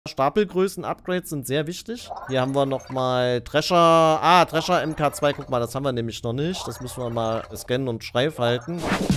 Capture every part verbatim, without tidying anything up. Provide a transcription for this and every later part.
Stapelgrößen-Upgrades sind sehr wichtig. Hier haben wir nochmal Drescher. Ah, Drescher M K zwei. Guck mal, das haben wir nämlich noch nicht. Das müssen wir mal scannen und Schreif halten.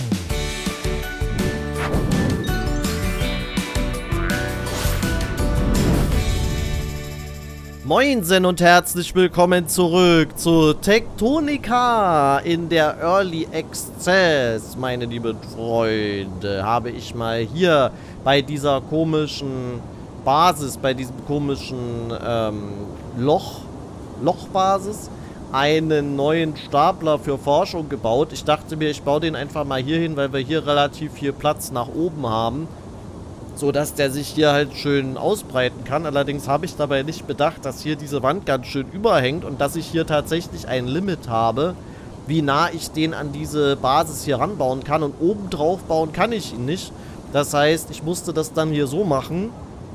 Moinsen und herzlich willkommen zurück zu Tektonika in der Early Access. Meine lieben Freunde, habe ich mal hier bei dieser komischen Basis, bei diesem komischen ähm, Loch, Lochbasis, einen neuen Stapler für Forschung gebaut. Ich dachte mir, ich baue den einfach mal hier hin, weil wir hier relativ viel Platz nach oben haben, so dass der sich hier halt schön ausbreiten kann. Allerdings habe ich dabei nicht bedacht, dass hier diese Wand ganz schön überhängt und dass ich hier tatsächlich ein Limit habe, wie nah ich den an diese Basis hier ranbauen kann. Und oben drauf bauen kann ich ihn nicht. Das heißt, ich musste das dann hier so machen,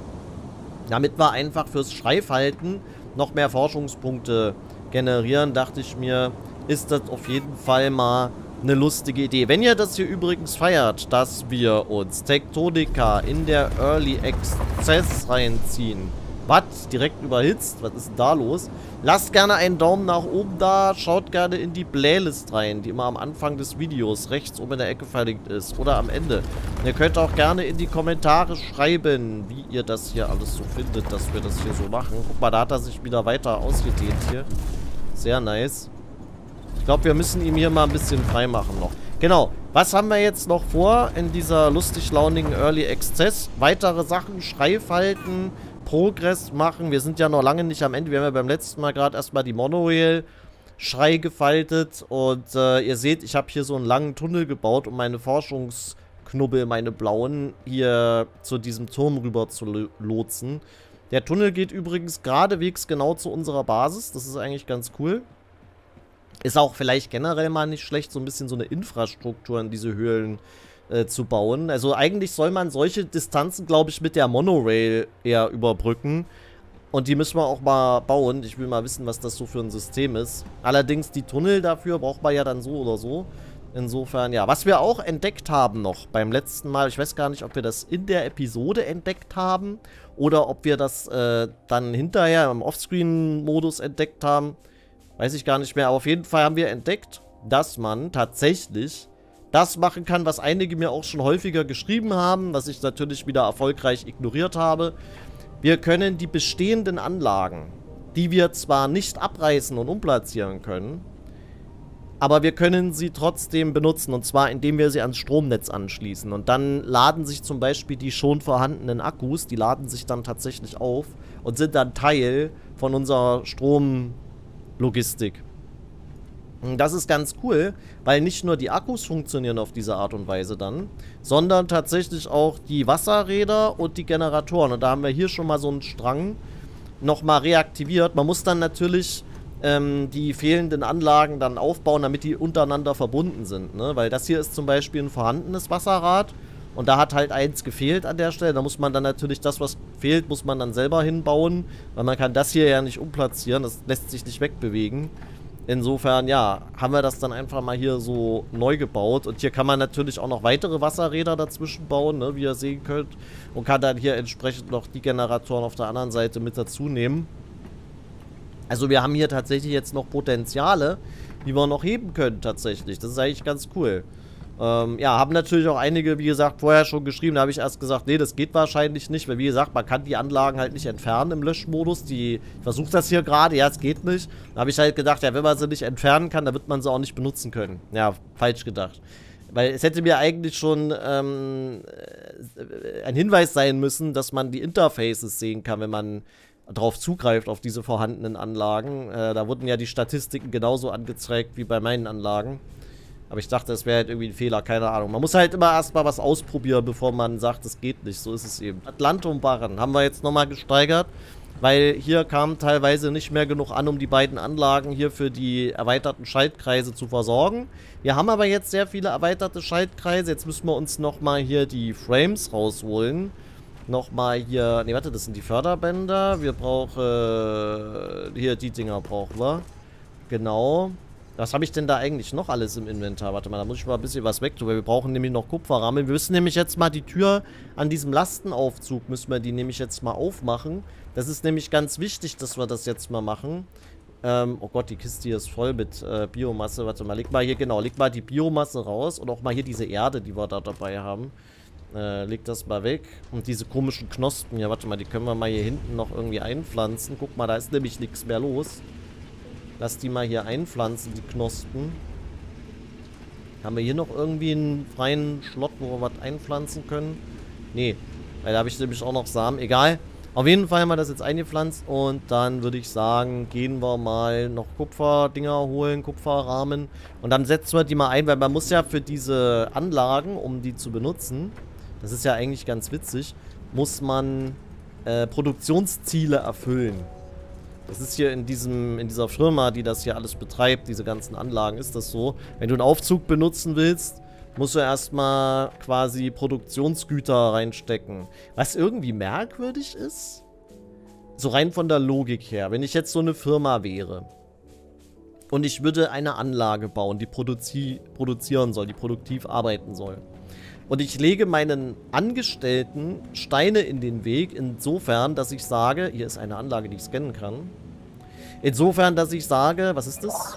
damit wir einfach fürs Schreifhalten noch mehr Forschungspunkte generieren. Dachte ich mir, ist das auf jeden Fall mal eine lustige Idee. Wenn ihr das hier übrigens feiert, dass wir uns Tektonika in der Early Access reinziehen. Was? Direkt überhitzt? Was ist denn da los? Lasst gerne einen Daumen nach oben da. Schaut gerne in die Playlist rein, die immer am Anfang des Videos rechts oben in der Ecke verlinkt ist. Oder am Ende. Und ihr könnt auch gerne in die Kommentare schreiben, wie ihr das hier alles so findet, dass wir das hier so machen. Guck mal, da hat er sich wieder weiter ausgedehnt hier. Sehr nice. Ich glaube, wir müssen ihm hier mal ein bisschen frei machen noch. Genau. Was haben wir jetzt noch vor in dieser lustig launigen Early Access? Weitere Sachen, Schreifhalten, Progress machen. Wir sind ja noch lange nicht am Ende. Wir haben ja beim letzten Mal gerade erstmal die Monorail-Schrei gefaltet. Und äh, ihr seht, ich habe hier so einen langen Tunnel gebaut, um meine Forschungsknubbel, meine blauen, hier zu diesem Turm rüber zu lotsen. Der Tunnel geht übrigens geradewegs genau zu unserer Basis. Das ist eigentlich ganz cool. Ist auch vielleicht generell mal nicht schlecht, so ein bisschen so eine Infrastruktur in diese Höhlen äh, zu bauen. Also eigentlich soll man solche Distanzen, glaube ich, mit der Monorail eher überbrücken. Und die müssen wir auch mal bauen. Ich will mal wissen, was das so für ein System ist. Allerdings die Tunnel dafür braucht man ja dann so oder so. Insofern, ja. Was wir auch entdeckt haben noch beim letzten Mal, ich weiß gar nicht, ob wir das in der Episode entdeckt haben oder ob wir das äh, dann hinterher im Offscreen-Modus entdeckt haben. Weiß ich gar nicht mehr, aber auf jeden Fall haben wir entdeckt, dass man tatsächlich das machen kann, was einige mir auch schon häufiger geschrieben haben, was ich natürlich wieder erfolgreich ignoriert habe. Wir können die bestehenden Anlagen, die wir zwar nicht abreißen und umplatzieren können, aber wir können sie trotzdem benutzen, und zwar indem wir sie ans Stromnetz anschließen. Und dann laden sich zum Beispiel die schon vorhandenen Akkus, die laden sich dann tatsächlich auf und sind dann Teil von unserer Strom Logistik. Das ist ganz cool, weil nicht nur die Akkus funktionieren auf diese Art und Weise dann, sondern tatsächlich auch die Wasserräder und die Generatoren. Und da haben wir hier schon mal so einen Strang nochmal reaktiviert. Man muss dann natürlich ähm, die fehlenden Anlagen dann aufbauen, damit die untereinander verbunden sind, ne? Weil das hier ist zum Beispiel ein vorhandenes Wasserrad. Und da hat halt eins gefehlt an der Stelle. Da muss man dann natürlich das, was fehlt, muss man dann selber hinbauen. Weil man kann das hier ja nicht umplatzieren. Das lässt sich nicht wegbewegen. Insofern, ja, haben wir das dann einfach mal hier so neu gebaut. Und hier kann man natürlich auch noch weitere Wasserräder dazwischen bauen, ne, wie ihr sehen könnt. Und kann dann hier entsprechend noch die Generatoren auf der anderen Seite mit dazu nehmen. Also wir haben hier tatsächlich jetzt noch Potenziale, die wir noch heben können tatsächlich. Das ist eigentlich ganz cool. Ähm, ja, haben natürlich auch einige, wie gesagt, vorher schon geschrieben. Da habe ich erst gesagt, nee, das geht wahrscheinlich nicht, weil wie gesagt, man kann die Anlagen halt nicht entfernen im Löschmodus. Die, ich versuche das hier gerade, ja, es geht nicht. Da habe ich halt gedacht, ja, wenn man sie nicht entfernen kann, dann wird man sie auch nicht benutzen können. Ja, falsch gedacht. Weil es hätte mir eigentlich schon ähm, ein Hinweis sein müssen, dass man die Interfaces sehen kann, wenn man drauf zugreift, auf diese vorhandenen Anlagen. Äh, da wurden ja die Statistiken genauso angezeigt wie bei meinen Anlagen. Aber ich dachte, das wäre halt irgendwie ein Fehler, keine Ahnung. Man muss halt immer erstmal was ausprobieren, bevor man sagt, es geht nicht. So ist es eben. Atlantum-Barren haben wir jetzt nochmal gesteigert, weil hier kam teilweise nicht mehr genug an, um die beiden Anlagen hier für die erweiterten Schaltkreise zu versorgen. Wir haben aber jetzt sehr viele erweiterte Schaltkreise. Jetzt müssen wir uns nochmal hier die Frames rausholen. Nochmal hier, ne, warte, das sind die Förderbänder. Wir brauchen, äh, hier die Dinger brauchen wir. Genau. Was habe ich denn da eigentlich noch alles im Inventar? Warte mal, da muss ich mal ein bisschen was wegtun, weil wir brauchen nämlich noch Kupferrahmen. Wir müssen nämlich jetzt mal die Tür an diesem Lastenaufzug, müssen wir die nämlich jetzt mal aufmachen. Das ist nämlich ganz wichtig, dass wir das jetzt mal machen. Ähm, oh Gott, die Kiste hier ist voll mit äh, Biomasse. Warte mal, leg mal hier, genau, leg mal die Biomasse raus und auch mal hier diese Erde, die wir da dabei haben. Äh, leg das mal weg. Und diese komischen Knospen, ja, warte mal, die können wir mal hier hinten noch irgendwie einpflanzen. Guck mal, da ist nämlich nichts mehr los. Lass die mal hier einpflanzen, die Knospen. Haben wir hier noch irgendwie einen freien Schlot, wo wir was einpflanzen können? Nee, weil da habe ich nämlich auch noch Samen. Egal. Auf jeden Fall haben wir das jetzt eingepflanzt und dann würde ich sagen, gehen wir mal noch Kupferdinger holen, Kupferrahmen. Und dann setzen wir die mal ein, weil man muss ja für diese Anlagen, um die zu benutzen, das ist ja eigentlich ganz witzig, muss man äh, Produktionsziele erfüllen. Das ist hier in diesem, in dieser Firma, die das hier alles betreibt, diese ganzen Anlagen, ist das so. Wenn du einen Aufzug benutzen willst, musst du erstmal quasi Produktionsgüter reinstecken. Was irgendwie merkwürdig ist, so rein von der Logik her, wenn ich jetzt so eine Firma wäre und ich würde eine Anlage bauen, die produzi produzieren soll, die produktiv arbeiten soll. Und ich lege meinen Angestellten Steine in den Weg, insofern, dass ich sage, hier ist eine Anlage, die ich scannen kann. Insofern, dass ich sage, was ist das?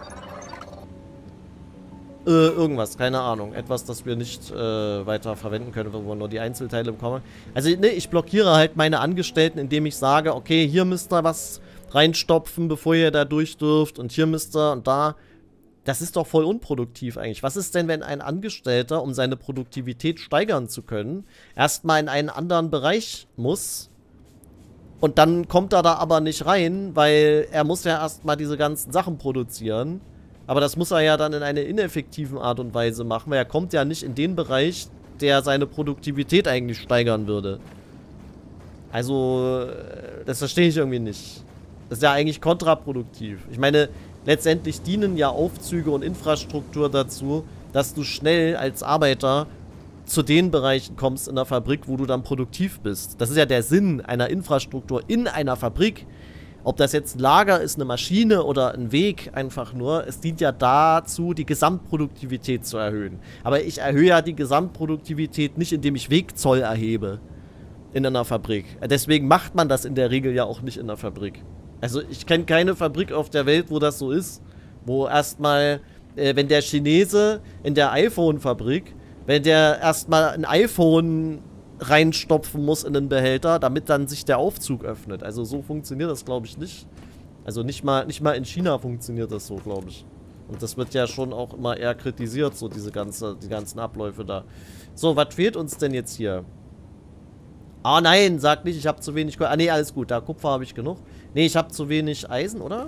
Äh, irgendwas, keine Ahnung. Etwas, das wir nicht äh, weiter verwenden können, wo wir nur die Einzelteile bekommen. Also, ne, ich blockiere halt meine Angestellten, indem ich sage, okay, hier müsst ihr was reinstopfen, bevor ihr da durch dürft. Und hier müsst ihr und da. Das ist doch voll unproduktiv eigentlich. Was ist denn, wenn ein Angestellter, um seine Produktivität steigern zu können, erstmal in einen anderen Bereich muss und dann kommt er da aber nicht rein, weil er muss ja erstmal diese ganzen Sachen produzieren. Aber das muss er ja dann in einer ineffektiven Art und Weise machen, weil er kommt ja nicht in den Bereich, der seine Produktivität eigentlich steigern würde. Also, das verstehe ich irgendwie nicht. Das ist ja eigentlich kontraproduktiv. Ich meine, letztendlich dienen ja Aufzüge und Infrastruktur dazu, dass du schnell als Arbeiter zu den Bereichen kommst in der Fabrik, wo du dann produktiv bist. Das ist ja der Sinn einer Infrastruktur in einer Fabrik. Ob das jetzt ein Lager ist, eine Maschine oder ein Weg einfach nur, es dient ja dazu, die Gesamtproduktivität zu erhöhen. Aber ich erhöhe ja die Gesamtproduktivität nicht, indem ich Wegzoll erhebe in einer Fabrik. Deswegen macht man das in der Regel ja auch nicht in der Fabrik. Also ich kenne keine Fabrik auf der Welt, wo das so ist. Wo erstmal, äh, wenn der Chinese in der iPhone-Fabrik, wenn der erstmal ein iPhone reinstopfen muss in den Behälter, damit dann sich der Aufzug öffnet. Also so funktioniert das, glaube ich, nicht. Also nicht mal, nicht mal in China funktioniert das so, glaube ich. Und das wird ja schon auch immer eher kritisiert, so diese ganze, die ganzen Abläufe da. So, was fehlt uns denn jetzt hier? Ah nein, sag nicht, ich habe zu wenig... Ah nee, alles gut, da Kupfer habe ich genug. Nee, ich habe zu wenig Eisen, oder?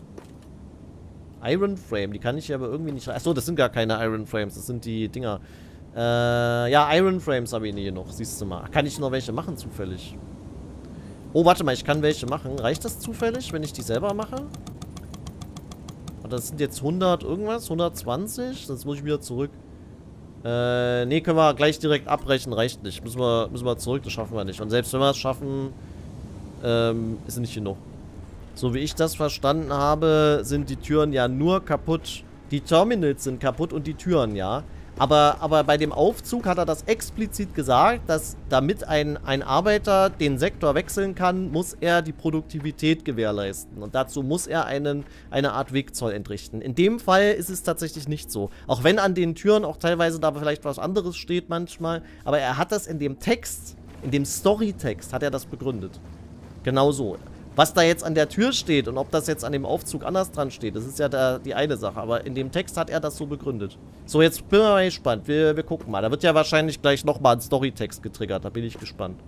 Iron Frame, die kann ich aber irgendwie nicht... Achso, das sind gar keine Iron Frames, das sind die Dinger. Äh, ja, Iron Frames habe ich nie noch, siehst du mal. Kann ich noch welche machen, zufällig? Oh, warte mal, ich kann welche machen. Reicht das zufällig, wenn ich die selber mache? Und das sind jetzt hundert irgendwas, hundertzwanzig? Sonst muss ich wieder zurück. Äh, nee, können wir gleich direkt abbrechen, reicht nicht. Müssen wir, müssen wir zurück, das schaffen wir nicht. Und selbst wenn wir es schaffen, ähm, ist nicht genug. So wie ich das verstanden habe, sind die Türen ja nur kaputt. Die Terminals sind kaputt und die Türen, ja. Aber, aber bei dem Aufzug hat er das explizit gesagt, dass damit ein, ein Arbeiter den Sektor wechseln kann, muss er die Produktivität gewährleisten. Und dazu muss er einen, eine Art Wegzoll entrichten. In dem Fall ist es tatsächlich nicht so. Auch wenn an den Türen auch teilweise da vielleicht was anderes steht manchmal. Aber er hat das in dem Text, in dem Storytext hat er das begründet. Genau so. Was da jetzt an der Tür steht und ob das jetzt an dem Aufzug anders dran steht, das ist ja da die eine Sache. Aber in dem Text hat er das so begründet. So, jetzt bin ich mal gespannt. Wir, wir gucken mal. Da wird ja wahrscheinlich gleich nochmal ein Storytext getriggert. Da bin ich gespannt.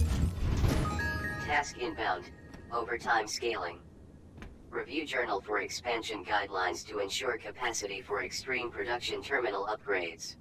Task inbound. Overtime scaling. Review journal for expansion guidelines to ensure capacity for extreme production terminal upgrades.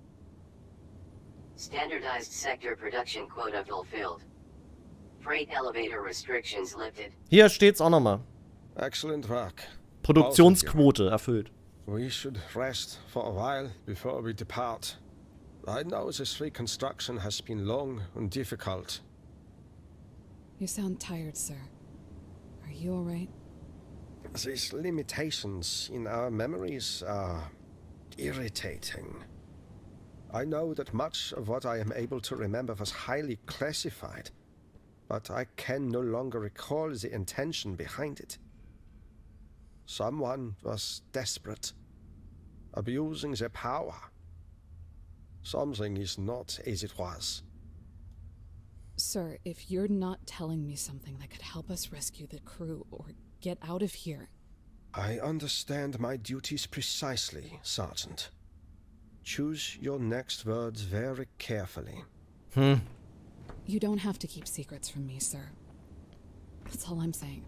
Standardized sector production quota fulfilled. Freight elevator restrictions lifted. Hier steht's auch nochmal. Excellent work. Produktionsquote erfüllt. We should rest for a while before we depart. I know this reconstruction has been long and difficult. You sound tired, sir. Are you all right? These limitations in our memories are irritating. I know that much of what I am able to remember was highly classified, but I can no longer recall the intention behind it. Someone was desperate, abusing their power. Something is not as it was. Sir, if you're not telling me something that could help us rescue the crew or get out of here... I understand my duties precisely, Sergeant. Choose your next words very carefully. Hmm. You don't have to keep secrets from me, sir. That's all I'm saying.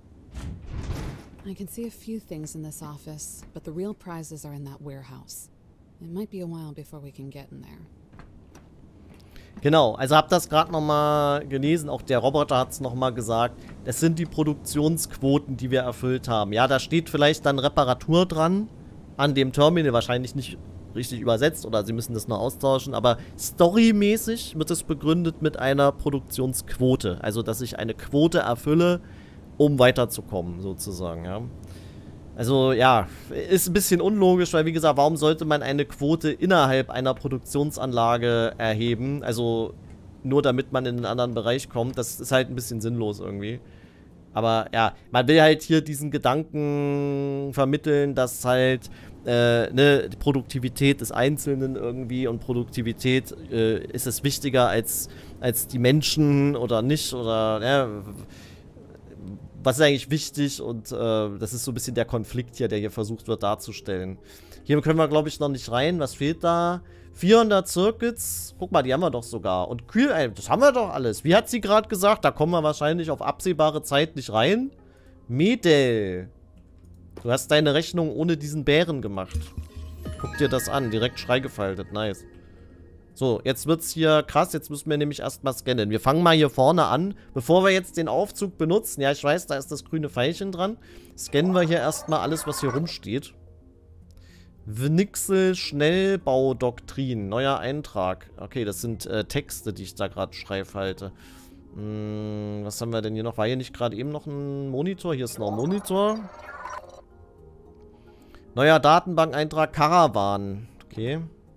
I can see a few things in this office, but the real prizes are in that warehouse. It might be a while before we can get in there. Genau, also habt das gerade nochmal gelesen, auch der Roboter hat es nochmal gesagt, das sind die Produktionsquoten, die wir erfüllt haben. Ja, da steht vielleicht dann Reparatur dran, an dem Terminal, wahrscheinlich nicht richtig übersetzt oder sie müssen das noch austauschen, aber storymäßig wird es begründet mit einer Produktionsquote, also dass ich eine Quote erfülle, um weiterzukommen, sozusagen, ja. Also, ja, ist ein bisschen unlogisch, weil, wie gesagt, warum sollte man eine Quote innerhalb einer Produktionsanlage erheben? Also, nur damit man in einen anderen Bereich kommt. Das ist halt ein bisschen sinnlos irgendwie. Aber, ja, man will halt hier diesen Gedanken vermitteln, dass halt, äh, ne, die Produktivität des Einzelnen irgendwie und Produktivität, äh, ist es wichtiger als, als die Menschen oder nicht oder, ja, was ist eigentlich wichtig und äh, das ist so ein bisschen der Konflikt hier, der hier versucht wird darzustellen. Hier können wir, glaube ich, noch nicht rein. Was fehlt da? vierhundert Circuits. Guck mal, die haben wir doch sogar. Und Kühl, ey, das haben wir doch alles. Wie hat sie gerade gesagt? Da kommen wir wahrscheinlich auf absehbare Zeit nicht rein. Mädel. Du hast deine Rechnung ohne diesen Bären gemacht. Guck dir das an. Direkt schreigefaltet. Nice. So, jetzt wird's hier krass. Jetzt müssen wir nämlich erstmal scannen. Wir fangen mal hier vorne an. Bevor wir jetzt den Aufzug benutzen, ja, ich weiß, da ist das grüne Pfeilchen dran. Scannen wir hier erstmal alles, was hier rumsteht. Wnixel Schnellbaudoktrin. Neuer Eintrag. Okay, das sind äh, Texte, die ich da gerade schreifhalte. Hm, was haben wir denn hier noch? War hier nicht gerade eben noch ein Monitor? Hier ist noch ein Monitor. Neuer Datenbankeintrag Caravan. Okay.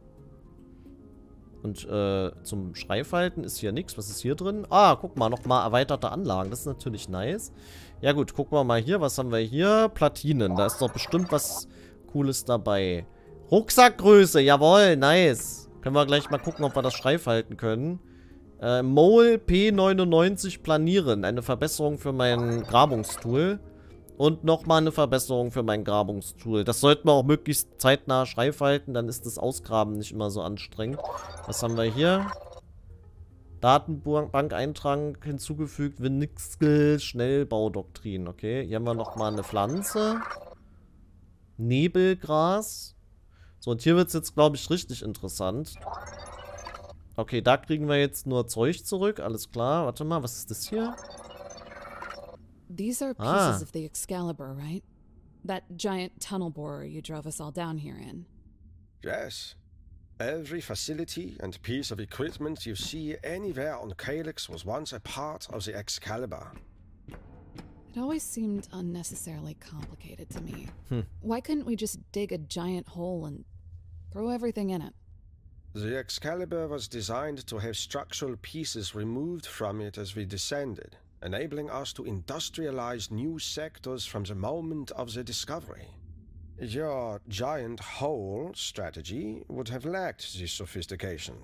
Und äh, zum Schreibverhalten ist hier nichts. Was ist hier drin? Ah, guck mal, nochmal erweiterte Anlagen. Das ist natürlich nice. Ja gut, gucken wir mal hier. Was haben wir hier? Platinen. Da ist doch bestimmt was Cooles dabei. Rucksackgröße. Jawohl, nice. Können wir gleich mal gucken, ob wir das Schreibverhalten können. Äh, Mole P neunundneunzig planieren. Eine Verbesserung für mein Grabungstool. Und nochmal eine Verbesserung für mein Grabungstool. Das sollten wir auch möglichst zeitnah schreibhalten, dann ist das Ausgraben nicht immer so anstrengend. Was haben wir hier? Datenbankeintrag hinzugefügt, Wnixel Schnellbaudoktrin. Okay, hier haben wir nochmal eine Pflanze. Nebelgras. So, und hier wird es jetzt, glaube ich, richtig interessant. Okay, da kriegen wir jetzt nur Zeug zurück. Alles klar. Warte mal, was ist das hier? These are pieces Ah. of the Excalibur, right? That giant tunnel borer you drove us all down here in. Yes. Every facility and piece of equipment you see anywhere on Calyx was once a part of the Excalibur. It always seemed unnecessarily complicated to me. Hmm. Why couldn't we just dig a giant hole and throw everything in it? The Excalibur was designed to have structural pieces removed from it as we descended, enabling us to industrialize new sectors from the moment of the discovery. Your giant hole strategy would have lacked this sophistication.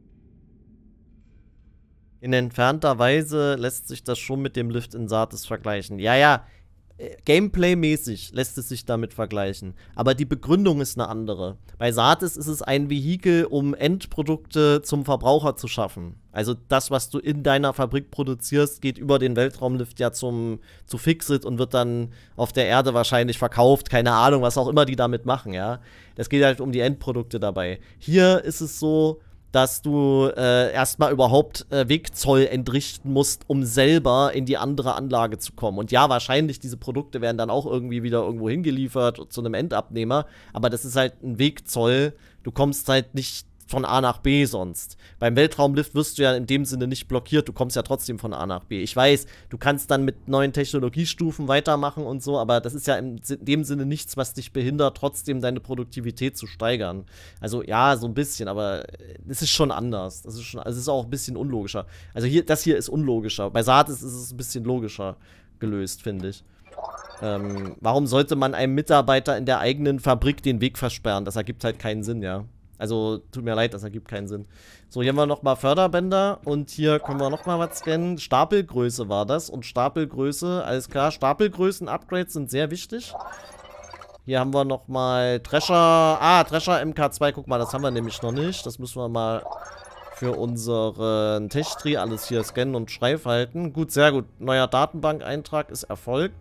In entfernter Weise lässt sich das schon mit dem Lift in Sartes vergleichen. Ja, ja, äh, Gameplay-mäßig lässt es sich damit vergleichen. Aber die Begründung ist eine andere. Bei Sartes ist es ein Vehikel, um Endprodukte zum Verbraucher zu schaffen. Also das, was du in deiner Fabrik produzierst, geht über den Weltraumlift ja zum, zu Fixit und wird dann auf der Erde wahrscheinlich verkauft. Keine Ahnung, was auch immer die damit machen, ja. Das geht halt um die Endprodukte dabei. Hier ist es so, dass du äh, erstmal überhaupt äh, Wegzoll entrichten musst, um selber in die andere Anlage zu kommen. Und ja, wahrscheinlich, diese Produkte werden dann auch irgendwie wieder irgendwo hingeliefert zu einem Endabnehmer, aber das ist halt ein Wegzoll. Du kommst halt nicht von A nach B sonst. Beim Weltraumlift wirst du ja in dem Sinne nicht blockiert, du kommst ja trotzdem von A nach B. Ich weiß, du kannst dann mit neuen Technologiestufen weitermachen und so, aber das ist ja in dem Sinne nichts, was dich behindert, trotzdem deine Produktivität zu steigern. Also ja, so ein bisschen, aber es ist schon anders. Das ist schon, also es ist auch ein bisschen unlogischer. Also hier, das hier ist unlogischer. Bei Saatis ist es ein bisschen logischer gelöst, finde ich. Ähm, warum sollte man einem Mitarbeiter in der eigenen Fabrik den Weg versperren? Das ergibt halt keinen Sinn, ja. Also, tut mir leid, das ergibt keinen Sinn. So, hier haben wir nochmal Förderbänder und hier können wir nochmal was scannen. Stapelgröße war das und Stapelgröße, alles klar. Stapelgrößen-Upgrades sind sehr wichtig. Hier haben wir nochmal Drescher. Ah, Drescher M K zwei, guck mal, das haben wir nämlich noch nicht. Das müssen wir mal für unseren Tech-Tree alles hier scannen und schreifhalten. Gut, sehr gut. Neuer Datenbankeintrag ist erfolgt.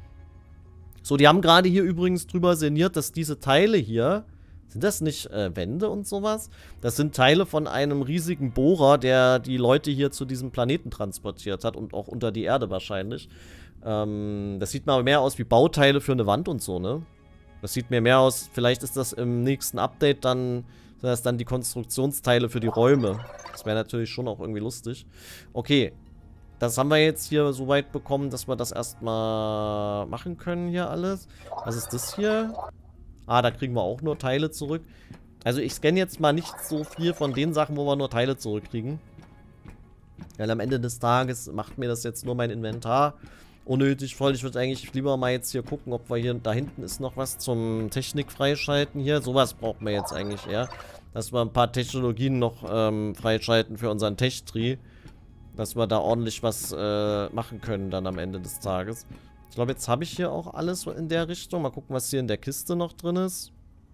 So, die haben gerade hier übrigens drüber sinniert, dass diese Teile hier, sind das nicht äh, Wände und sowas? Das sind Teile von einem riesigen Bohrer, der die Leute hier zu diesem Planeten transportiert hat und auch unter die Erde wahrscheinlich. Ähm, das sieht mal mehr aus wie Bauteile für eine Wand und so, ne? Das sieht mir mehr aus, vielleicht ist das im nächsten Update dann, sind das dann die Konstruktionsteile für die Räume. Das wäre natürlich schon auch irgendwie lustig. Okay. Das haben wir jetzt hier so weit bekommen, dass wir das erstmal machen können hier alles. Was ist das hier? Ah, da kriegen wir auch nur Teile zurück. Also ich scanne jetzt mal nicht so viel von den Sachen, wo wir nur Teile zurückkriegen. Weil am Ende des Tages macht mir das jetzt nur mein Inventar unnötig voll. Ich würde eigentlich lieber mal jetzt hier gucken, ob wir hier, da hinten ist noch was zum Technik freischalten hier. Sowas brauchen wir jetzt eigentlich eher. Dass wir ein paar Technologien noch ähm, freischalten für unseren Tech-Tree. Dass wir da ordentlich was äh, machen können dann am Ende des Tages. Ich glaube, jetzt habe ich hier auch alles in der Richtung. Mal gucken, was hier in der Kiste noch drin ist.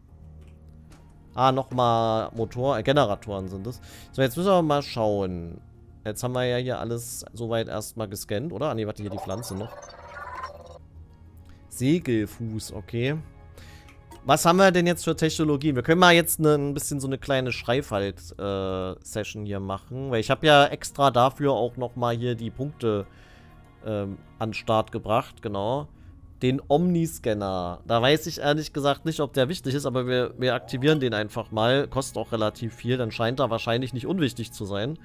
Ah, nochmal Motor, äh, Generatoren sind das. So, jetzt müssen wir mal schauen. Jetzt haben wir ja hier alles soweit erstmal gescannt, oder? Ah, ne, warte, hier die Pflanze noch. Segelfuß, okay. Was haben wir denn jetzt für Technologien? Wir können mal jetzt ne, ein bisschen so eine kleine Schreifalt-Session äh, hier machen. Weil ich habe ja extra dafür auch nochmal hier die Punkte ähm, an den Start gebracht, genau. Den Omniscanner. Da weiß ich ehrlich gesagt nicht, ob der wichtig ist, aber wir, wir aktivieren den einfach mal. Kostet auch relativ viel, dann scheint er wahrscheinlich nicht unwichtig zu sein.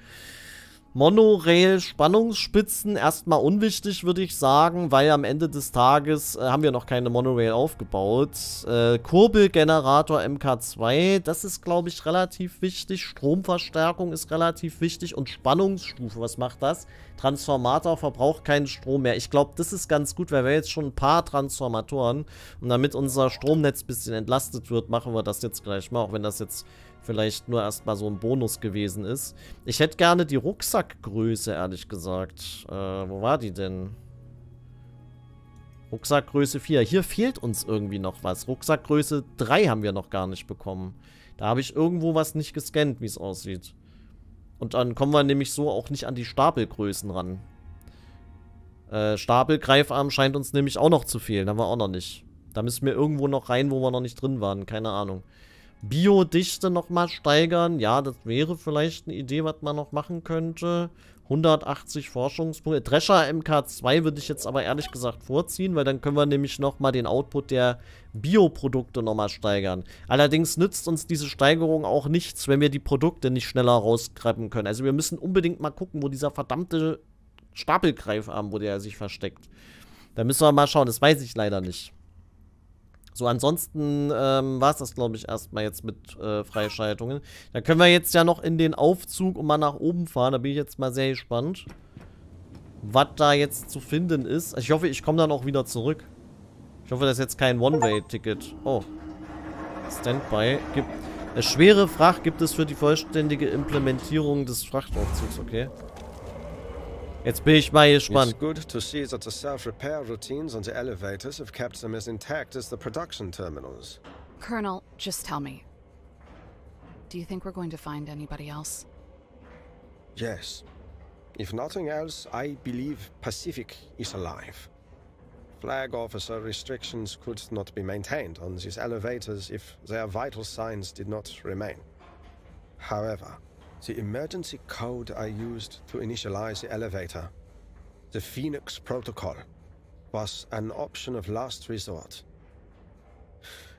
Monorail-Spannungsspitzen, erstmal unwichtig, würde ich sagen, weil am Ende des Tages äh, haben wir noch keine Monorail aufgebaut. Äh, Kurbelgenerator M K zwei, das ist, glaube ich, relativ wichtig. Stromverstärkung ist relativ wichtig und Spannungsstufe, was macht das? Transformator verbraucht keinen Strom mehr. Ich glaube, das ist ganz gut, weil wir jetzt schon ein paar Transformatoren und damit unser Stromnetz ein bisschen entlastet wird, machen wir das jetzt gleich mal, auch wenn das jetzt vielleicht nur erstmal so ein Bonus gewesen ist. Ich hätte gerne die Rucksackgröße, ehrlich gesagt. Äh, wo war die denn? Rucksackgröße vier. Hier fehlt uns irgendwie noch was. Rucksackgröße drei haben wir noch gar nicht bekommen. Da habe ich irgendwo was nicht gescannt, wie es aussieht. Und dann kommen wir nämlich so auch nicht an die Stapelgrößen ran. Äh, Stapelgreifarm scheint uns nämlich auch noch zu fehlen. Haben wir auch noch nicht. Da müssen wir irgendwo noch rein, wo wir noch nicht drin waren. Keine Ahnung. Biodichte nochmal steigern. Ja, das wäre vielleicht eine Idee, was man noch machen könnte. hundertachtzig Forschungspunkte. Drescher M K zwei würde ich jetzt aber ehrlich gesagt vorziehen, weil dann können wir nämlich nochmal den Output der Bioprodukte nochmal steigern. Allerdings nützt uns diese Steigerung auch nichts, wenn wir die Produkte nicht schneller rausgreifen können. Also wir müssen unbedingt mal gucken, wo dieser verdammte Stapelgreifarm, wo der sich versteckt. Da müssen wir mal schauen, das weiß ich leider nicht. So, ansonsten ähm, war es das, glaube ich, erstmal jetzt mit äh, Freischaltungen. Da können wir jetzt ja noch in den Aufzug und mal nach oben fahren. Da bin ich jetzt mal sehr gespannt, was da jetzt zu finden ist. Ich hoffe, ich komme dann auch wieder zurück. Ich hoffe, das ist jetzt kein One-Way-Ticket. Oh. Standby. Gibt, eine schwere Fracht gibt es für die vollständige Implementierung des Frachtaufzugs, okay. Jetzt bin ich mal gespannt. It's good to see that the self-repair routines on the elevators have kept them as intact as the production terminals. Colonel, just tell me. Do you think we're going to find anybody else? Yes. If nothing else, I believe Pacific is alive. Flag officer restrictions could not be maintained on these elevators if their vital signs did not remain. However, the emergency code I used to initialize the elevator, the Phoenix Protocol, was an option of last resort.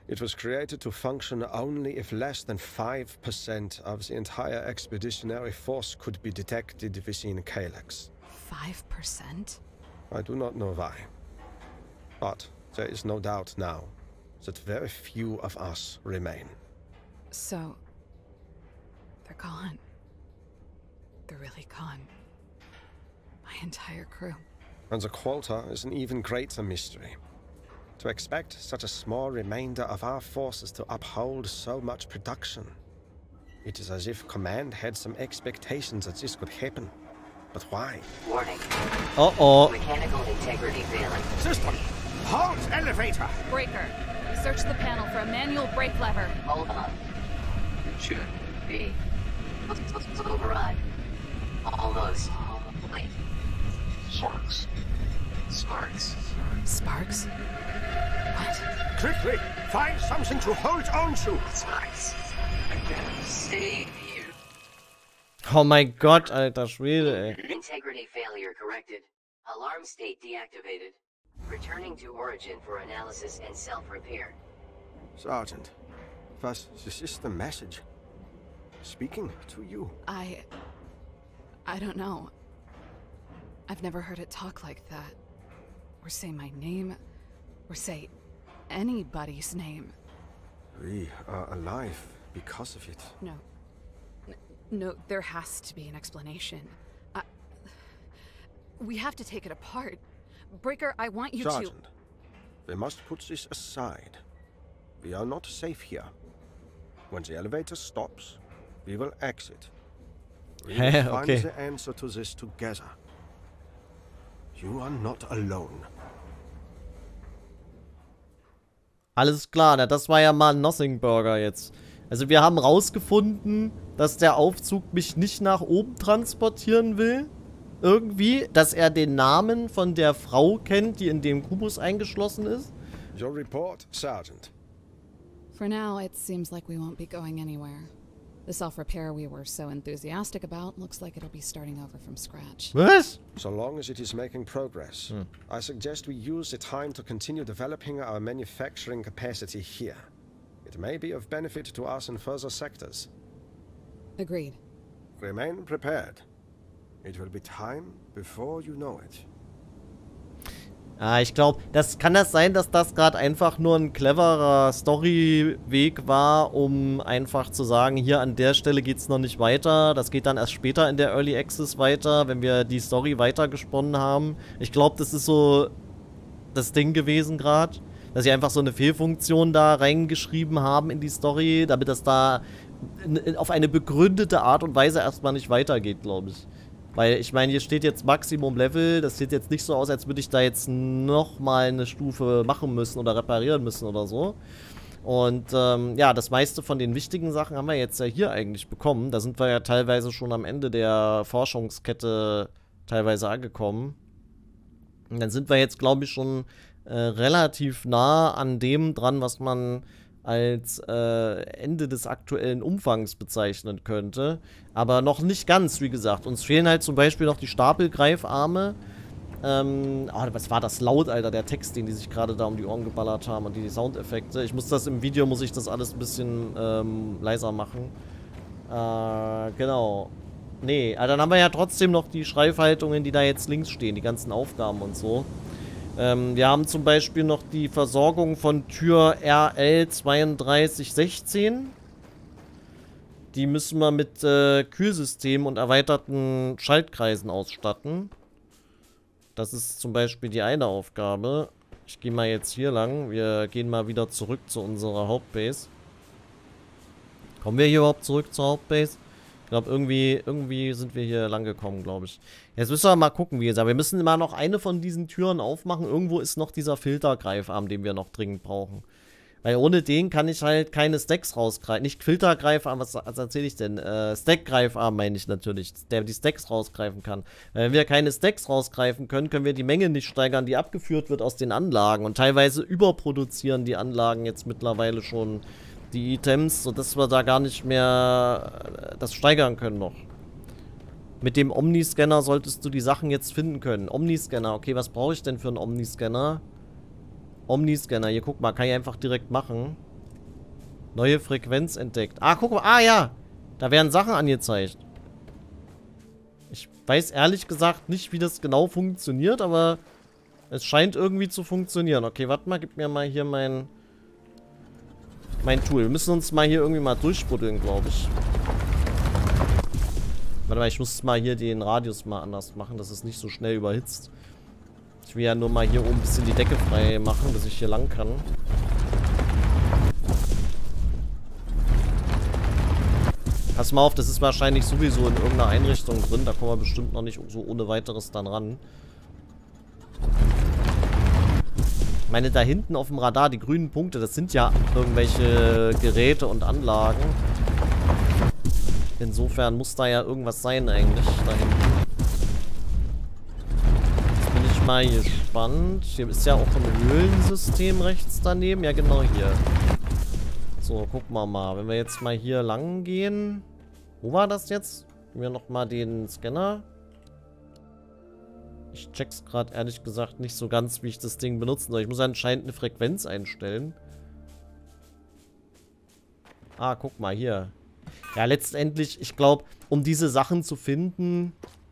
It was created to function only if less than five percent of the entire expeditionary force could be detected within Calyx. Five percent? I do not know why. But there is no doubt now that very few of us remain. So, they're gone. They're really gone. My entire crew. And the Qualta is an even greater mystery. To expect such a small remainder of our forces to uphold so much production. It is as if Command had some expectations that this could happen. But why? Warning. Oh-oh. Mechanical integrity failing. System! Halt elevator! Breaker. Search the panel for a manual brake lever. Hold on. Should be. Override. Almost. Wait. Sparks. Sparks. Sparks? What? Quickly! Find something to hold on to! Sparks. I can save you. Oh mein Gott, alter Schwede, ey. Integrity failure corrected. Alarm state deactivated. Returning to origin for analysis and self-repair. Sergeant, was this is the message? Speaking to you. I... I don't know. I've never heard it talk like that. Or say my name. Or say anybody's name. We are alive because of it. No. N no, there has to be an explanation. I... We have to take it apart. Breaker, I want you Sergeant, to... we must put this aside. We are not safe here. When the elevator stops, we will exit. We will find okay. the answer to this together. You are not alone. Alles klar, na, das war ja mal ein Nothing Burger jetzt. Also wir haben rausgefunden, dass der Aufzug mich nicht nach oben transportieren will. Irgendwie, dass er den Namen von der Frau kennt, die in dem Kubus eingeschlossen ist. Your report, Sergeant. For now, it seems like we won't be going anywhere. The self-repair we were so enthusiastic about looks like it'll be starting over from scratch. Was? So long as it is making progress, Hmm. I suggest we use the time to continue developing our manufacturing capacity here. It may be of benefit to us in further sectors. Agreed. Remain prepared. It will be time before you know it. Ah, ich glaube, das kann das sein, dass das gerade einfach nur ein cleverer Storyweg war, um einfach zu sagen, hier an der Stelle geht es noch nicht weiter. Das geht dann erst später in der Early Access weiter, wenn wir die Story weitergesponnen haben. Ich glaube, das ist so das Ding gewesen gerade, dass sie einfach so eine Fehlfunktion da reingeschrieben haben in die Story, damit das da auf eine begründete Art und Weise erstmal nicht weitergeht, glaube ich. Weil, ich meine, hier steht jetzt Maximum Level. Das sieht jetzt nicht so aus, als würde ich da jetzt nochmal eine Stufe machen müssen oder reparieren müssen oder so. Und, ähm, ja, das meiste von den wichtigen Sachen haben wir jetzt ja hier eigentlich bekommen. Da sind wir ja teilweise schon am Ende der Forschungskette teilweise angekommen. Und dann sind wir jetzt, glaube ich, schon äh, relativ nah an dem dran, was man als äh, Ende des aktuellen Umfangs bezeichnen könnte. Aber noch nicht ganz, wie gesagt. Uns fehlen halt zum Beispiel noch die Stapelgreifarme. Ähm, oh, was war das laut, Alter, der Text, den die sich gerade da um die Ohren geballert haben und die Soundeffekte. Ich muss das im Video, muss ich das alles ein bisschen ähm, leiser machen. Äh, genau. Nee, aber dann haben wir ja trotzdem noch die Schreibhaltungen, die da jetzt links stehen, die ganzen Aufgaben und so. Ähm, wir haben zum Beispiel noch die Versorgung von Tür R L zweiunddreißig sechzehn. Die müssen wir mit äh, Kühlsystemen und erweiterten Schaltkreisen ausstatten. Das ist zum Beispiel die eine Aufgabe. Ich gehe mal jetzt hier lang. Wir gehen mal wieder zurück zu unserer Hauptbase. Kommen wir hier überhaupt zurück zur Hauptbase? Ich glaube, irgendwie, irgendwie sind wir hier lang gekommen, glaube ich. Jetzt müssen wir mal gucken, wie gesagt. Wir müssen immer noch eine von diesen Türen aufmachen. Irgendwo ist noch dieser Filtergreifarm, den wir noch dringend brauchen. Weil ohne den kann ich halt keine Stacks rausgreifen. Nicht Filtergreifarm, was, was erzähle ich denn? Äh, Stackgreifarm meine ich natürlich, der die Stacks rausgreifen kann. Weil wenn wir keine Stacks rausgreifen können, können wir die Menge nicht steigern, die abgeführt wird aus den Anlagen. Und teilweise überproduzieren die Anlagen jetzt mittlerweile schon die Items, sodass wir da gar nicht mehr das steigern können noch. Mit dem Omniscanner solltest du die Sachen jetzt finden können. Omniscanner, okay, was brauche ich denn für einen Omniscanner? Omniscanner, hier guck mal, kann ich einfach direkt machen. Neue Frequenz entdeckt. Ah, guck mal. Ah, ja. Da werden Sachen angezeigt. Ich weiß ehrlich gesagt nicht, wie das genau funktioniert, aber es scheint irgendwie zu funktionieren. Okay, warte mal. Gib mir mal hier mein... mein Tool. Wir müssen uns mal hier irgendwie mal durchbuddeln, glaube ich. Warte mal, ich muss mal hier den Radius mal anders machen, dass es nicht so schnell überhitzt. Ich will ja nur mal hier oben ein bisschen die Decke frei machen, dass ich hier lang kann. Pass mal auf, das ist wahrscheinlich sowieso in irgendeiner Einrichtung drin. Da kommen wir bestimmt noch nicht so ohne weiteres dann ran. Ich meine, da hinten auf dem Radar, die grünen Punkte, das sind ja irgendwelche Geräte und Anlagen. Insofern muss da ja irgendwas sein eigentlich da hinten. Jetzt bin ich mal gespannt. Hier ist ja auch ein Höhlensystem rechts daneben. Ja, genau hier. So, gucken wir mal. Wenn wir jetzt mal hier lang gehen. Wo war das jetzt? Nehmen wir nochmal den Scanner. Ich check's gerade ehrlich gesagt nicht so ganz, wie ich das Ding benutzen soll. Ich muss anscheinend eine Frequenz einstellen. Ah, guck mal hier. Ja, letztendlich, ich glaube, um diese Sachen zu finden,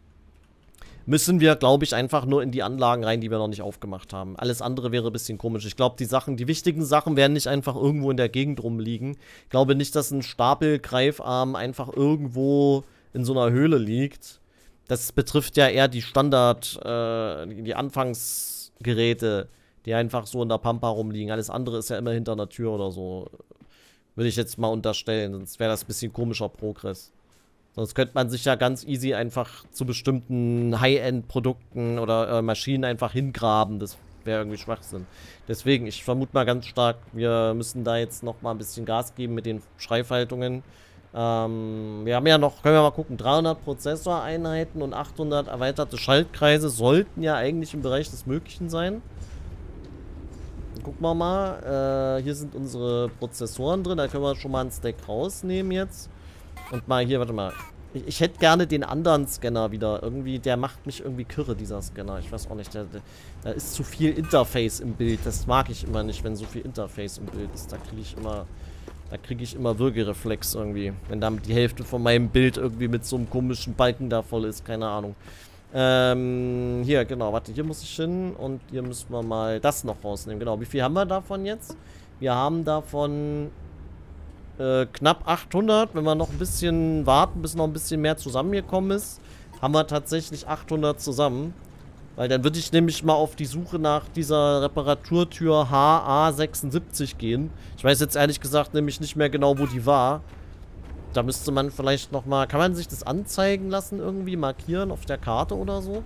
müssen wir, glaube ich, einfach nur in die Anlagen rein, die wir noch nicht aufgemacht haben. Alles andere wäre ein bisschen komisch. Ich glaube, die Sachen, die wichtigen Sachen werden nicht einfach irgendwo in der Gegend rumliegen. Ich glaube nicht, dass ein Stapel Greifarm einfach irgendwo in so einer Höhle liegt. Das betrifft ja eher die Standard, äh, die Anfangsgeräte, die einfach so in der Pampa rumliegen. Alles andere ist ja immer hinter einer Tür oder so. Würde ich jetzt mal unterstellen, sonst wäre das ein bisschen komischer Progress. Sonst könnte man sich ja ganz easy einfach zu bestimmten High-End-Produkten oder äh, Maschinen einfach hingraben. Das wäre irgendwie Schwachsinn. Deswegen, ich vermute mal ganz stark, wir müssen da jetzt noch mal ein bisschen Gas geben mit den Schreifaltungen. Ähm, wir haben ja noch, können wir mal gucken, dreihundert Prozessoreinheiten und achthundert erweiterte Schaltkreise sollten ja eigentlich im Bereich des Möglichen sein. Gucken wir mal. Äh, hier sind unsere Prozessoren drin. Da können wir schon mal einen Stack rausnehmen jetzt. Und mal hier, warte mal. Ich, ich hätte gerne den anderen Scanner wieder. Irgendwie, der macht mich irgendwie kirre, dieser Scanner. Ich weiß auch nicht. Der, der, da ist zu viel Interface im Bild. Das mag ich immer nicht, wenn so viel Interface im Bild ist. Da kriege ich immer... Da kriege ich immer Würgereflex irgendwie. Wenn dann die Hälfte von meinem Bild irgendwie mit so einem komischen Balken da voll ist. Keine Ahnung. Ähm, hier, genau, warte, hier muss ich hin und hier müssen wir mal das noch rausnehmen. Genau, wie viel haben wir davon jetzt? Wir haben davon äh, knapp achthundert. Wenn wir noch ein bisschen warten, bis noch ein bisschen mehr zusammengekommen ist, haben wir tatsächlich achthundert zusammen. Weil dann würde ich nämlich mal auf die Suche nach dieser Reparaturtür H A sechsundsiebzig gehen. Ich weiß jetzt ehrlich gesagt nämlich nicht mehr genau, wo die war. Da müsste man vielleicht nochmal... Kann man sich das anzeigen lassen irgendwie? Markieren auf der Karte oder so?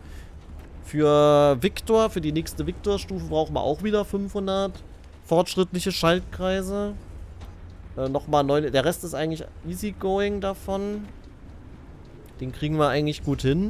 Für Victor, für die nächste Victor-Stufe brauchen wir auch wieder fünfhundert fortschrittliche Schaltkreise. Äh, nochmal neun... Der Rest ist eigentlich easygoing davon. Den kriegen wir eigentlich gut hin.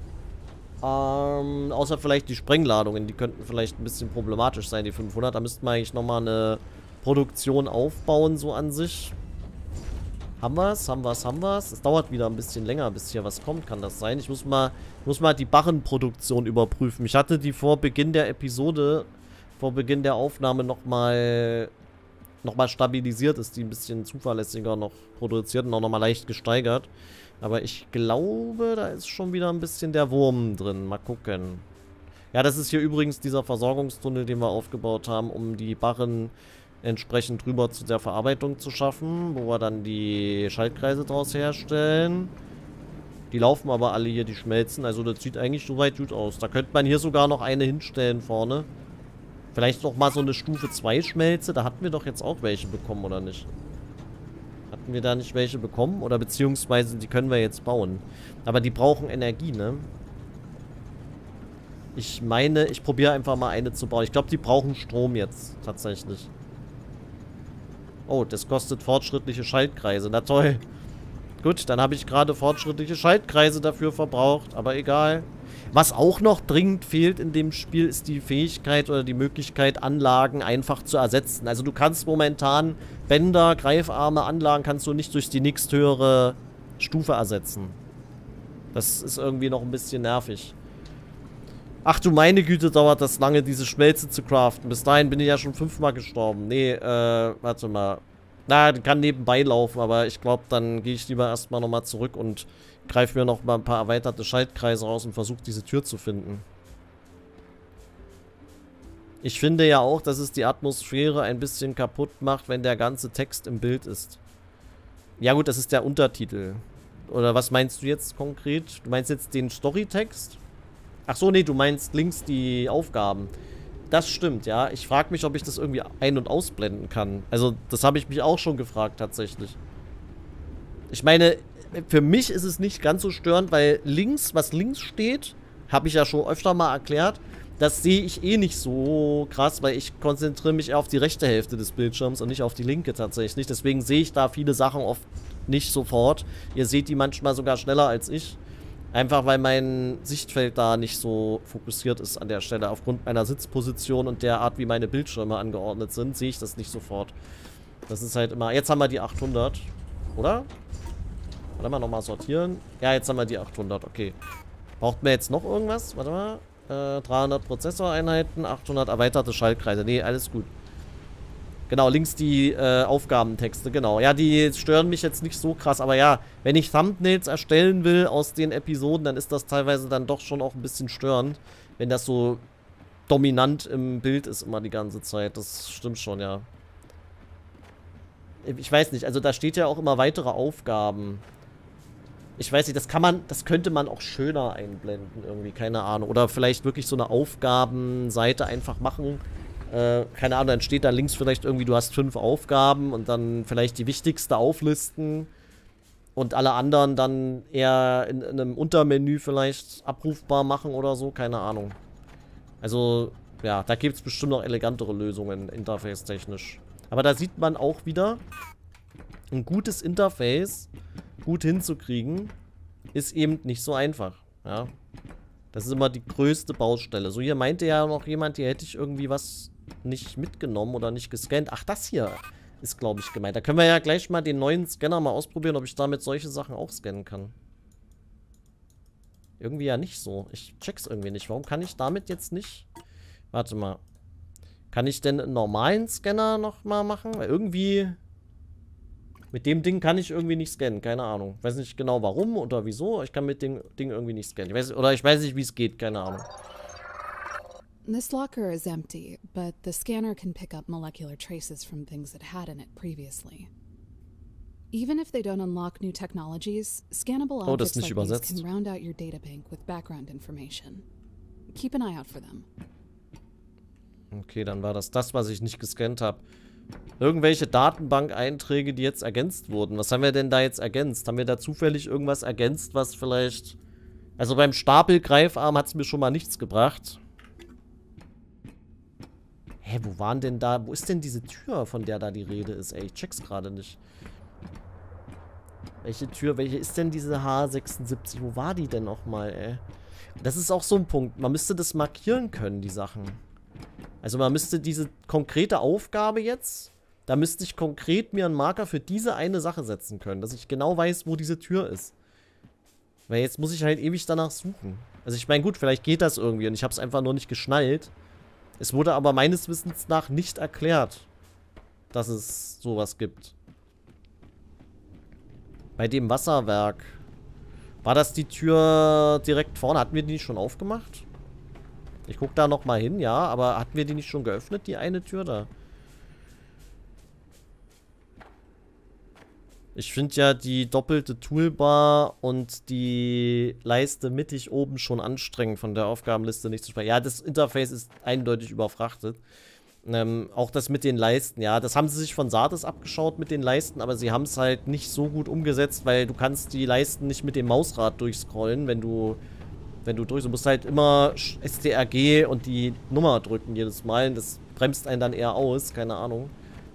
Ähm, außer vielleicht die Sprengladungen. Die könnten vielleicht ein bisschen problematisch sein, die fünfhundert. Da müssten wir eigentlich nochmal eine Produktion aufbauen, so an sich. Haben wir es? Haben wir es? Haben wir es? Es dauert wieder ein bisschen länger, bis hier was kommt, kann das sein? Ich muss mal, muss mal die Barrenproduktion überprüfen. Ich hatte die vor Beginn der Episode, vor Beginn der Aufnahme nochmal noch mal stabilisiert, ist die ein bisschen zuverlässiger noch produziert und auch nochmal leicht gesteigert. Aber ich glaube, da ist schon wieder ein bisschen der Wurm drin. Mal gucken. Ja, das ist hier übrigens dieser Versorgungstunnel, den wir aufgebaut haben, um die Barren entsprechend rüber zu der Verarbeitung zu schaffen, wo wir dann die Schaltkreise draus herstellen. Die laufen aber alle hier, die schmelzen. Also das sieht eigentlich soweit gut aus. Da könnte man hier sogar noch eine hinstellen vorne. Vielleicht noch mal so eine Stufe zwei Schmelze. Da hatten wir doch jetzt auch welche bekommen, oder nicht? Hatten wir da nicht welche bekommen? Oder beziehungsweise die können wir jetzt bauen. Aber die brauchen Energie, ne? Ich meine, ich probiere einfach mal eine zu bauen. Ich glaube, die brauchen Strom jetzt tatsächlich. Oh, das kostet fortschrittliche Schaltkreise. Na toll. Gut, dann habe ich gerade fortschrittliche Schaltkreise dafür verbraucht. Aber egal. Was auch noch dringend fehlt in dem Spiel, ist die Fähigkeit oder die Möglichkeit, Anlagen einfach zu ersetzen. Also du kannst momentan Bänder, Greifarme, Anlagen kannst du nicht durch die nächsthöhere Stufe ersetzen. Das ist irgendwie noch ein bisschen nervig. Ach du meine Güte, dauert das lange, diese Schmelze zu craften. Bis dahin bin ich ja schon fünfmal gestorben. Nee, äh, warte mal. Na, kann nebenbei laufen, aber ich glaube, dann gehe ich lieber erstmal nochmal zurück und greife mir noch mal ein paar erweiterte Schaltkreise raus und versuche diese Tür zu finden. Ich finde ja auch, dass es die Atmosphäre ein bisschen kaputt macht, wenn der ganze Text im Bild ist. Ja gut, das ist der Untertitel. Oder was meinst du jetzt konkret? Du meinst jetzt den Storytext? Ach so, nee, du meinst links die Aufgaben. Das stimmt, ja. Ich frage mich, ob ich das irgendwie ein- und ausblenden kann. Also, das habe ich mich auch schon gefragt, tatsächlich. Ich meine, für mich ist es nicht ganz so störend, weil links, was links steht, habe ich ja schon öfter mal erklärt, das sehe ich eh nicht so krass, weil ich konzentriere mich eher auf die rechte Hälfte des Bildschirms und nicht auf die linke tatsächlich. Deswegen sehe ich da viele Sachen oft nicht sofort. Ihr seht die manchmal sogar schneller als ich. Einfach weil mein Sichtfeld da nicht so fokussiert ist an der Stelle. Aufgrund meiner Sitzposition und der Art, wie meine Bildschirme angeordnet sind, sehe ich das nicht sofort. Das ist halt immer... Jetzt haben wir die achthundert, oder? Warte mal, nochmal sortieren. Ja, jetzt haben wir die achthundert, okay. Braucht man jetzt noch irgendwas? Warte mal. Äh, dreihundert Prozessoreinheiten, achthundert erweiterte Schaltkreise. Nee, alles gut. Genau, links die äh, Aufgabentexte, genau. Ja, die stören mich jetzt nicht so krass, aber ja, wenn ich Thumbnails erstellen will aus den Episoden, dann ist das teilweise dann doch schon auch ein bisschen störend, wenn das so dominant im Bild ist immer die ganze Zeit. Das stimmt schon, ja. Ich weiß nicht, also da steht ja auch immer weitere Aufgaben. Ich weiß nicht, das kann man, das könnte man auch schöner einblenden irgendwie, keine Ahnung. Oder vielleicht wirklich so eine Aufgabenseite einfach machen. Äh, keine Ahnung, dann steht da links vielleicht irgendwie, du hast fünf Aufgaben und dann vielleicht die wichtigste auflisten. Und alle anderen dann eher in, in einem Untermenü vielleicht abrufbar machen oder so, keine Ahnung. Also, ja, da gibt es bestimmt noch elegantere Lösungen, interface-technisch. Aber da sieht man auch wieder, ein gutes Interface gut hinzukriegen, ist eben nicht so einfach, ja. Das ist immer die größte Baustelle. So, hier meinte ja noch jemand, hier hätte ich irgendwie was nicht mitgenommen oder nicht gescannt. Ach, das hier ist, glaube ich, gemeint. Da können wir ja gleich mal den neuen Scanner mal ausprobieren, ob ich damit solche Sachen auch scannen kann. Irgendwie ja nicht so. Ich check's irgendwie nicht. Warum kann ich damit jetzt nicht... Warte mal. Kann ich denn einen normalen Scanner nochmal machen? Weil irgendwie... Mit dem Ding kann ich irgendwie nicht scannen, keine Ahnung. Ich weiß nicht genau warum oder wieso. Ich kann mit dem Ding irgendwie nicht scannen. Ich weiß, oder ich weiß nicht, wie es geht, keine Ahnung. This locker is empty, but the scanner can pick up molecular traces from things it had in it previously. Even if they don't unlock new technologies, scannable Oh, das objects ist nicht like these übersetzt. can round out your databank with background information. Keep an eye out for them. Okay, dann war das das, was ich nicht gescannt habe. Irgendwelche Datenbank-Einträge, die jetzt ergänzt wurden. Was haben wir denn da jetzt ergänzt? Haben wir da zufällig irgendwas ergänzt, was vielleicht... Also beim Stapelgreifarm hat es mir schon mal nichts gebracht. Hä, wo waren denn da... Wo ist denn diese Tür, von der da die Rede ist? Ey, ich check's gerade nicht. Welche Tür, welche ist denn diese H sechsundsiebzig? Wo war die denn nochmal, ey? Das ist auch so ein Punkt. Man müsste das markieren können, die Sachen. Also man müsste diese konkrete Aufgabe jetzt, da müsste ich konkret mir einen Marker für diese eine Sache setzen können, dass ich genau weiß, wo diese Tür ist. Weil jetzt muss ich halt ewig danach suchen. Also ich meine, gut, vielleicht geht das irgendwie und ich habe es einfach nur nicht geschnallt. Es wurde aber meines Wissens nach nicht erklärt, dass es sowas gibt. Bei dem Wasserwerk. War das die Tür direkt vorne? Hatten wir die nicht schon aufgemacht? Ich gucke da nochmal hin, ja, aber hatten wir die nicht schon geöffnet, die eine Tür da? Ich finde ja die doppelte Toolbar und die Leiste mittig oben schon anstrengend, von der Aufgabenliste nicht zu sprechen. Ja, das Interface ist eindeutig überfrachtet. Ähm, auch das mit den Leisten, ja, das haben sie sich von Sardes abgeschaut mit den Leisten, aber sie haben es halt nicht so gut umgesetzt, weil du kannst die Leisten nicht mit dem Mausrad durchscrollen, wenn du... Wenn du durch, du musst halt immer S T R G und die Nummer drücken jedes Mal. Das bremst einen dann eher aus, keine Ahnung.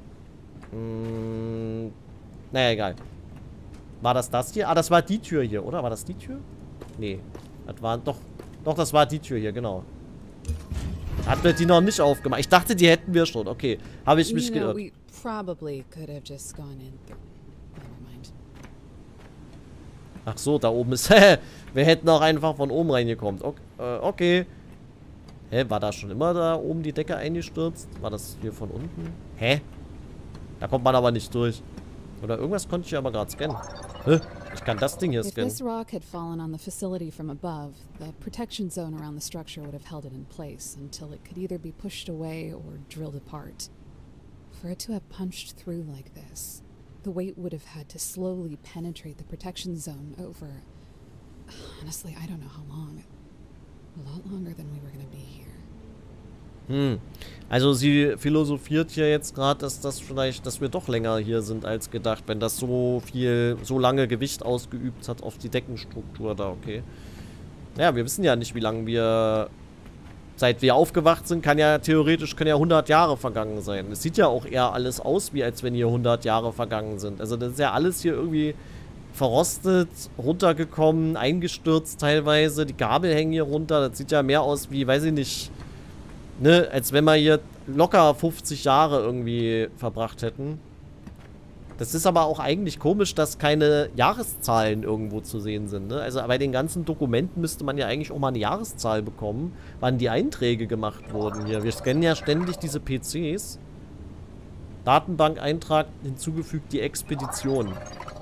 Hm, naja, egal. War das das hier? Ah, das war die Tür hier, oder? War das die Tür? Nee. Das war doch. Doch, das war die Tür hier, genau. Hatten wir die noch nicht aufgemacht? Ich dachte, die hätten wir schon. Okay. Habe ich mich You know, geirrt. we probably could have just gone in through. Never mind. Ach so, da oben ist. Wir hätten auch einfach von oben reingekommen. Okay. Äh, okay. Hä, war da schon immer da oben die Decke eingestürzt? War das hier von unten? Hä? Da kommt man aber nicht durch. Oder irgendwas konnte ich hier aber gerade scannen. Hä? Ich kann das Ding hier If scannen. this rock had fallen on the facility from above, the protection zone around the structure would have held it in place until it could either be pushed away or drilled apart. For it to have punched through like this, the weight would have had to slowly penetrate the protection zone over... Honestly, I don't know how long. A lot longer than we were gonna be here. Hm. Also sie philosophiert hier jetzt gerade, dass das vielleicht, dass wir doch länger hier sind als gedacht, wenn das so viel, so lange Gewicht ausgeübt hat auf die Deckenstruktur da, okay. Ja, wir wissen ja nicht, wie lange wir, seit wir aufgewacht sind, kann ja theoretisch, können ja hundert Jahre vergangen sein. Es sieht ja auch eher alles aus, wie als wenn hier hundert Jahre vergangen sind. Also das ist ja alles hier irgendwie verrostet, runtergekommen, eingestürzt teilweise. Die Gabel hängen hier runter. Das sieht ja mehr aus wie, weiß ich nicht, ne, als wenn wir hier locker fünfzig Jahre irgendwie verbracht hätten. Das ist aber auch eigentlich komisch, dass keine Jahreszahlen irgendwo zu sehen sind, ne? Also bei den ganzen Dokumenten müsste man ja eigentlich auch mal eine Jahreszahl bekommen, wann die Einträge gemacht wurden hier. Wir scannen ja ständig diese P Cs. Datenbank-Eintrag hinzugefügt, die Expedition.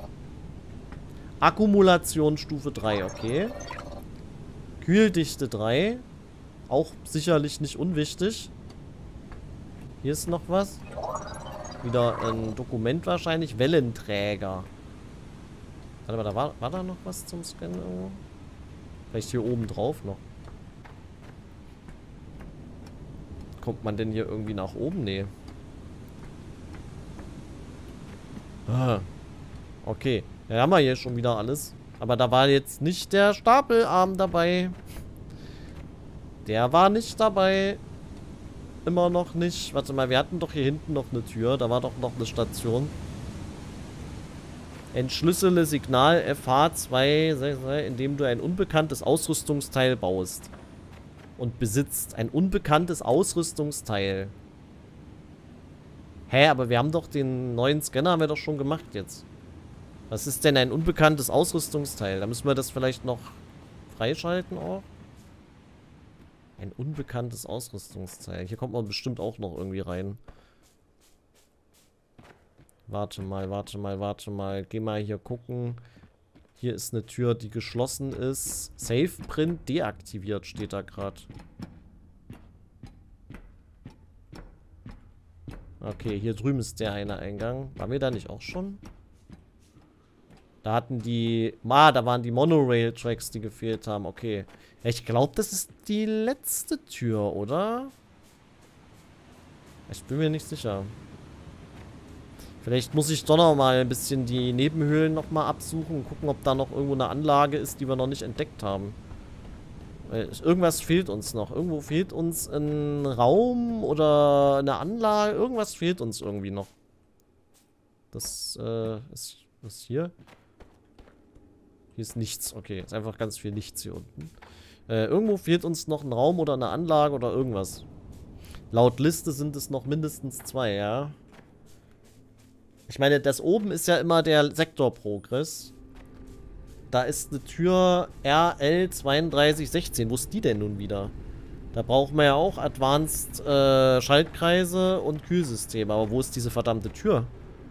Akkumulation Stufe drei, okay. Kühldichte drei. Auch sicherlich nicht unwichtig. Hier ist noch was. Wieder ein Dokument wahrscheinlich. Wellenträger. Warte mal, da war, war da noch was zum Scannen irgendwo? Vielleicht hier oben drauf noch. Kommt man denn hier irgendwie nach oben? Nee. Ah. Okay. Ja, haben wir hier schon wieder alles. Aber da war jetzt nicht der Stapelarm dabei. Der war nicht dabei. Immer noch nicht. Warte mal, wir hatten doch hier hinten noch eine Tür. Da war doch noch eine Station. Entschlüssele Signal F H zwei, indem du ein unbekanntes Ausrüstungsteil baust. Und besitzt. Ein unbekanntes Ausrüstungsteil. Hä, aber wir haben doch den neuen Scanner haben wir doch schon gemacht jetzt. Was ist denn ein unbekanntes Ausrüstungsteil? Da müssen wir das vielleicht noch freischalten auch. Ein unbekanntes Ausrüstungsteil. Hier kommt man bestimmt auch noch irgendwie rein. Warte mal, warte mal, warte mal. Geh mal hier gucken. Hier ist eine Tür, die geschlossen ist. Safe Print deaktiviert steht da gerade. Okay, hier drüben ist der eine Eingang. Waren wir da nicht auch schon? Da hatten die... Ah, da waren die Monorail-Tracks, die gefehlt haben. Okay. Ich glaube, das ist die letzte Tür, oder? Ich bin mir nicht sicher. Vielleicht muss ich doch noch mal ein bisschen die Nebenhöhlen noch mal absuchen und gucken, ob da noch irgendwo eine Anlage ist, die wir noch nicht entdeckt haben. Weil irgendwas fehlt uns noch. Irgendwo fehlt uns ein Raum oder eine Anlage. Irgendwas fehlt uns irgendwie noch. Das äh, ist... Was ist hier? Hier ist nichts. Okay, ist einfach ganz viel nichts hier unten. Äh, irgendwo fehlt uns noch ein Raum oder eine Anlage oder irgendwas. Laut Liste sind es noch mindestens zwei, ja. Ich meine, das oben ist ja immer der Sektorprogress. Da ist eine Tür R L drei zwei eins sechs. Wo ist die denn nun wieder? Da brauchen wir ja auch Advanced äh, Schaltkreise und Kühlsysteme. Aber wo ist diese verdammte Tür?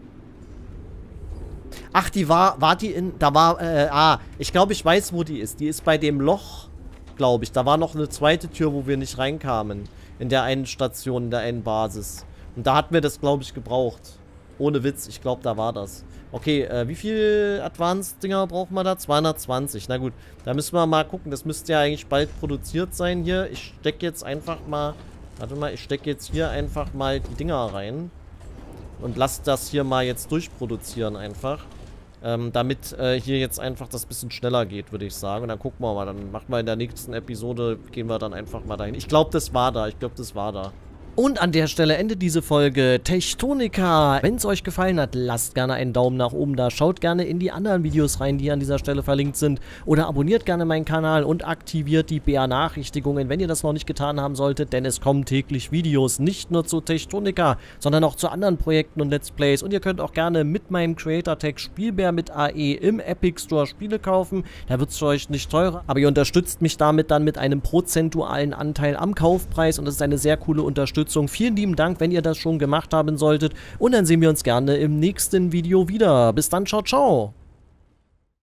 Ach, die war, war die in, da war, äh, ah, ich glaube, ich weiß, wo die ist. Die ist bei dem Loch, glaube ich. Da war noch eine zweite Tür, wo wir nicht reinkamen. In der einen Station, in der einen Basis. Und da hatten wir das, glaube ich, gebraucht. Ohne Witz, ich glaube, da war das. Okay, äh, wie viel Advanced-Dinger brauchen wir da? zweihundertzwanzig. Na gut, da müssen wir mal gucken. Das müsste ja eigentlich bald produziert sein hier. Ich stecke jetzt einfach mal, warte mal, ich stecke jetzt hier einfach mal die Dinger rein. Und lasse das hier mal jetzt durchproduzieren einfach. Ähm, damit äh, hier jetzt einfach das bisschen schneller geht, würde ich sagen. Und dann gucken wir mal. Dann machen wir in der nächsten Episode, gehen wir dann einfach mal dahin. Ich glaube, das war da. Ich glaube, das war da. Und an der Stelle endet diese Folge Techtonica. Wenn es euch gefallen hat, lasst gerne einen Daumen nach oben da. Schaut gerne in die anderen Videos rein, die an dieser Stelle verlinkt sind. Oder abonniert gerne meinen Kanal und aktiviert die Benachrichtigungen, wenn ihr das noch nicht getan haben solltet. Denn es kommen täglich Videos, nicht nur zu Techtonica, sondern auch zu anderen Projekten und Let's Plays. Und ihr könnt auch gerne mit meinem Creator-Tag Spielbär mit A E im Epic Store Spiele kaufen. Da wird es für euch nicht teurer. Aber ihr unterstützt mich damit dann mit einem prozentualen Anteil am Kaufpreis. Und das ist eine sehr coole Unterstützung Unterstützung. Vielen lieben Dank, wenn ihr das schon gemacht haben solltet. Und dann sehen wir uns gerne im nächsten Video wieder. Bis dann, ciao, ciao.